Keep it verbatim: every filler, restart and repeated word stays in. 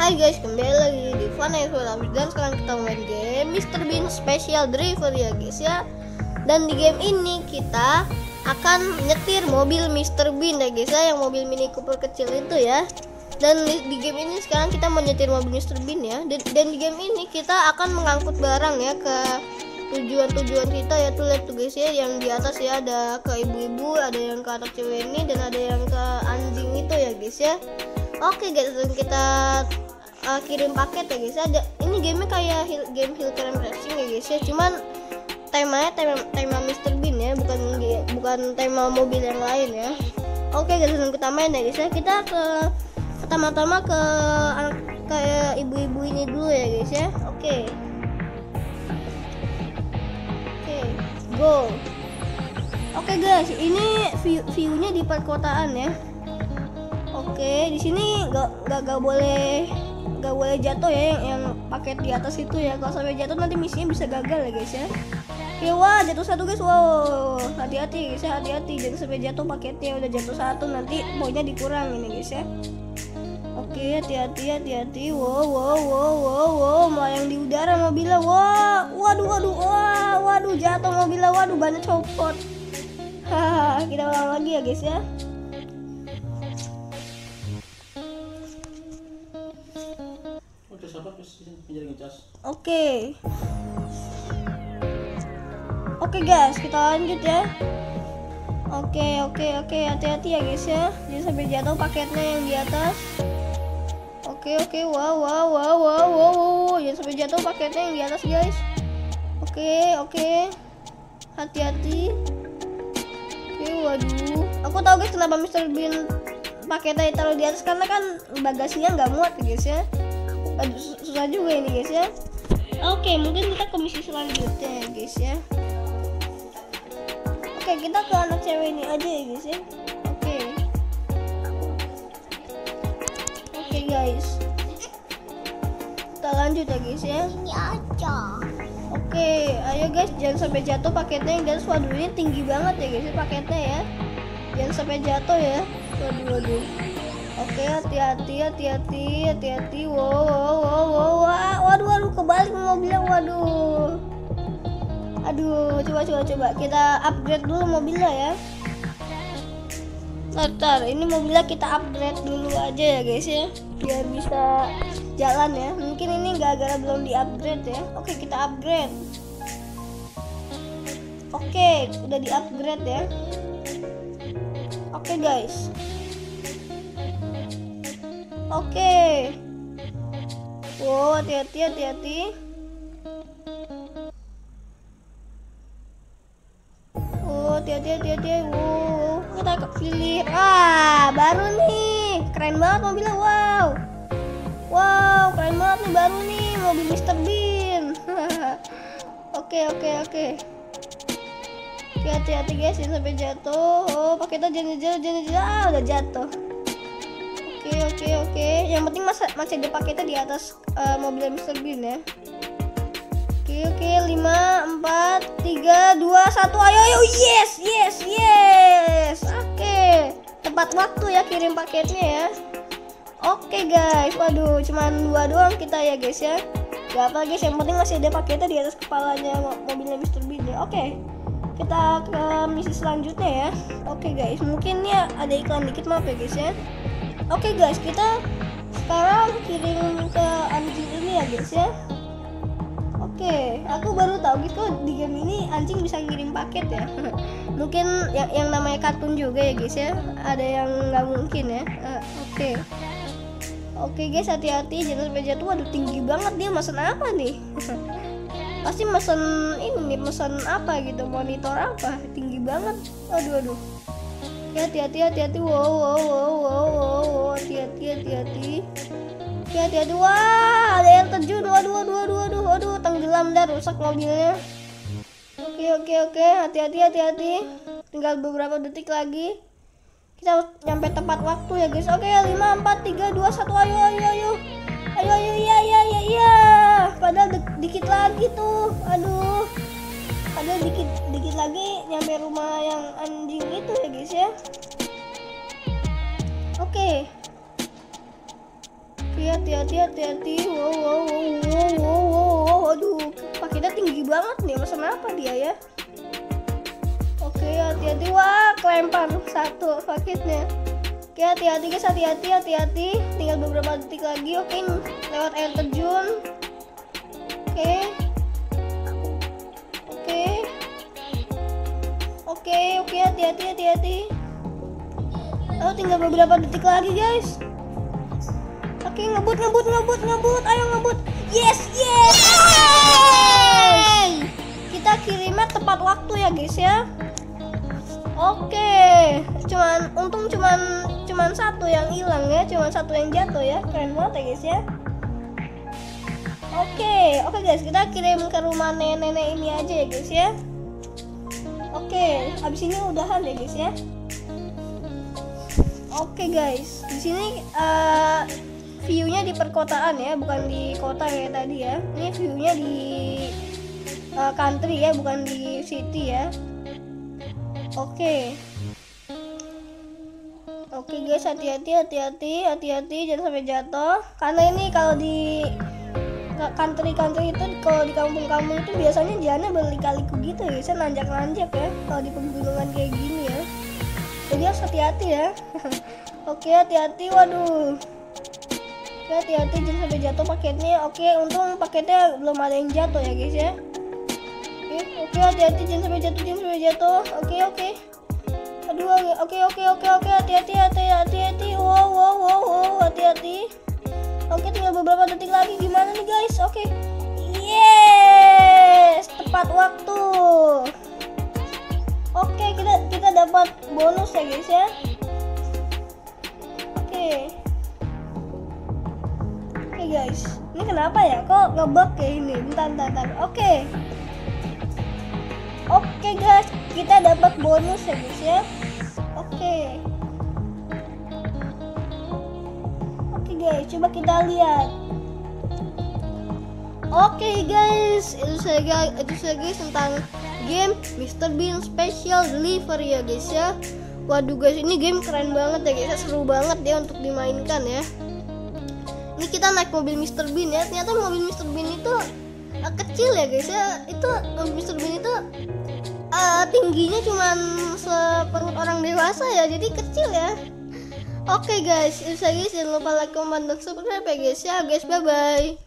Hai guys, kembali lagi di Fun Episode, dan sekarang kita main game mister Bean Special Driver ya guys ya. Dan di game ini kita akan nyetir mobil mister Bean ya guys ya, yang mobil Mini Cooper kecil itu ya. Dan di, di game ini sekarang kita mau nyetir mobil mister Bean ya. Dan, dan di game ini kita akan mengangkut barang ya ke tujuan-tujuan kita ya. Tuh lihat tuh guys ya, yang di atas ya ada ke ibu-ibu, ada yang ke anak cewek ini, dan ada yang ke anjing itu ya guys ya. Oke guys, dan kita uh, kirim paket ya guys. Ada ini gamenya kayak hill, game Hill Climb Racing ya guys ya. Cuman temanya tema tema mister Bean ya, bukan bukan tema mobil yang lain ya. Oke guys, dan kita main ya guys ya. Kita ke pertama-tama ke ke ibu-ibu ini dulu ya guys ya. Oke. Oke, go. Oke guys, ini view view-nya di perkotaan ya. Oke, di sini nggak nggak nggak boleh nggak boleh jatuh ya, yang, yang paket di atas itu ya. Kalau sampai jatuh nanti misinya bisa gagal ya guys ya. Oke, wah jatuh satu guys, wow, hati-hati guys ya, hati-hati jangan sampai jatuh paketnya. Udah jatuh satu nanti poinnya dikurangin ya guys ya. Oke, hati-hati hati-hati. Wow wow wow wow wow, melayang di udara mobilnya. Wah, waduh waduh, wah waduh jatuh mobilnya, waduh banyak copot. Haha, kita ulang lagi ya guys ya. Oke, oke guys, kita lanjut ya. Oke oke oke, hati-hati ya guys ya, jangan sampai jatuh paketnya yang di atas. Oke oke, wow wow wow wow wow, jangan sampai jatuh paketnya yang di atas guys. Oke oke, hati-hati. Oke, waduh, aku tahu guys kenapa mister Bean paketnya taruh di atas, karena kan bagasinya nggak muat ya guys ya. Aduh, susah juga ini guys ya. Oke, mungkin kita ke misi selanjutnya ya guys ya. Oke, kita ke anak cewek ini aja ya guys ya. Oke. Oke guys, kita lanjut ya guys ya. Ini aja. Oke, ayo guys, jangan sampai jatuh paketnya guys. Waduh, ini tinggi banget ya guys ya paketnya ya. Jangan sampai jatuh ya. Waduh waduh. Oke, hati-hati, hati-hati, hati-hati. Wow, wow, wow, wow, wow. Waduh, waduh, kebalik mobilnya. Waduh. Aduh, coba, coba, coba. Kita upgrade dulu mobilnya ya. Ntar, ini mobilnya kita upgrade dulu aja ya guys ya, biar bisa jalan ya. Mungkin ini gara-gara belum di-upgrade ya. Oke, kita upgrade. Oke, udah di-upgrade ya. Oke guys. Oke. Wow, hati-hati, hati-hati. Oh, hati-hati, hati-hati. Wow, kita pilih. Ah, baru nih. Keren banget mobilnya. Wow. Wow, keren banget nih, baru nih mobil mister Bean. Oke, oke, oke. Oke, hati-hati guys, jangan sampai jatuh. Oh, paketnya jangan jatuh, jangan jatuh. Ah, udah jatuh. Oke oke oke, yang penting masih masih ada paketnya di atas uh, mobil mister Bean ya. Oke oke, lima, empat, tiga, dua, satu, ayo ayo, yes yes yes. Oke, tepat waktu ya kirim paketnya ya. Oke guys, waduh cuman dua doang kita ya guys ya. Gak apa guys, yang penting masih ada paketnya di atas kepalanya mobilnya mister Bean ya. Oke, kita ke misi selanjutnya ya. Oke guys, mungkin ya ada iklan dikit, maaf ya guys ya. Oke guys, kita sekarang kirim ke anjing ini ya guys ya. Oke, aku baru tahu gitu di game ini anjing bisa ngirim paket ya. Mungkin yang, yang namanya kartun juga ya guys ya. Ada yang nggak mungkin ya. Uh, Oke, oke guys, hati-hati jangan sampai jatuh. Waduh, tinggi banget dia. Mesen apa nih? Pasti mesen ini nih, mesen apa gitu, monitor apa? Tinggi banget. Aduh aduh. Hati-hati, hati-hati. Wow, wow, wow, wow, wow, hati-hati, hati-hati. Hati-hati. Wah, ada yang terjun. Waduh, waduh, waduh, waduh, waduh, tenggelam dah, rusak mobilnya. Oke, oke, oke. Hati-hati, hati-hati. Tinggal beberapa detik lagi. Kita nyampe tepat waktu ya guys. Oke, lima, empat, tiga, dua, satu. Ayo, ayo, ayo. Ayo, ayo, iya, iya, iya, iya. Padahal dikit lagi tuh. Aduh. Padahal dikit dikit lagi nyampe rumah yang anjing itu ya guys ya. Oke. Oke hati-hati hati-hati. Wow wow wow wow wow wow. Aduh, paketnya tinggi banget nih. Masa apa dia ya? Oke, hati-hati. Wah, kelempar satu paketnya. Oke, hati-hati guys, hati-hati hati-hati. Tinggal beberapa detik lagi. Oke, lewat air terjun. Oke. Oke. Oke, oke, hati-hati hati-hati. Oh, tinggal beberapa detik lagi guys. Oke, ngebut ngebut ngebut ngebut, ayo ngebut. Yes yes. Yes! Kita kirimnya tepat waktu ya guys ya. Oke, cuman untung cuman cuman satu yang hilang ya, cuman satu yang jatuh ya. Keren banget ya guys ya. Oke, oke guys, kita kirim ke rumah nenek-nenek ini aja ya guys ya. Oke, abis ini udahan ya guys ya. Oke guys, di sini uh, view-nya di perkotaan ya, bukan di kota kayak tadi ya. Ini view-nya di uh, country ya, bukan di city ya. Oke. Oke guys, hati-hati hati-hati hati-hati jangan sampai jatuh. Karena ini kalau di country-country itu, kalau di kampung-kampung itu biasanya jalannya berliku-liku gitu ya, bisa nanjak-nanjak ya kalau di pegunungan kayak gini ya. Jadi harus hati-hati ya. Oke, hati-hati. Waduh. Oke, hati-hati jangan sampai jatuh paketnya. Oke, untung paketnya belum ada yang jatuh ya guys ya. Oke, oke, hati-hati jangan sampai jatuh, jangan sampai jatuh. Oke, oke. Aduh, oke, oke, oke, oke, hati-hati, hati-hati, hati. Wow, wow, wow, wow, hati-hati. Oke, tinggal beberapa detik lagi. Gimana nih guys? Oke. Yes, tepat waktu. Oke, kita kita dapat bonus ya guys ya. Oke. Oke guys, ini kenapa ya? Kok ngebug kayak ini? Bentar, bentar, bentar. Oke. Oke guys, kita dapat bonus ya guys ya. Oke. Oke guys, coba kita lihat. Oke guys, itu saja itu saja guys tentang game Mister Bean Special Delivery ya guys ya. Waduh guys, ini game keren banget ya guys, seru banget ya untuk dimainkan ya. Ini kita naik mobil Mister Bean ya. Ternyata mobil Mister Bean itu uh, kecil ya guys ya. Itu mobil Mister Bean itu uh, tingginya cuman seperut orang dewasa ya, jadi kecil ya. Oke guys, itu saja guys, jangan lupa like, comment, dan subscribe ya guys ya. Guys, bye bye.